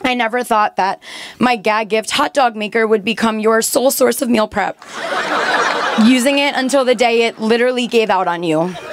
I never thought that my gag gift hot dog maker would become your sole source of meal prep. Using it until the day it literally gave out on you.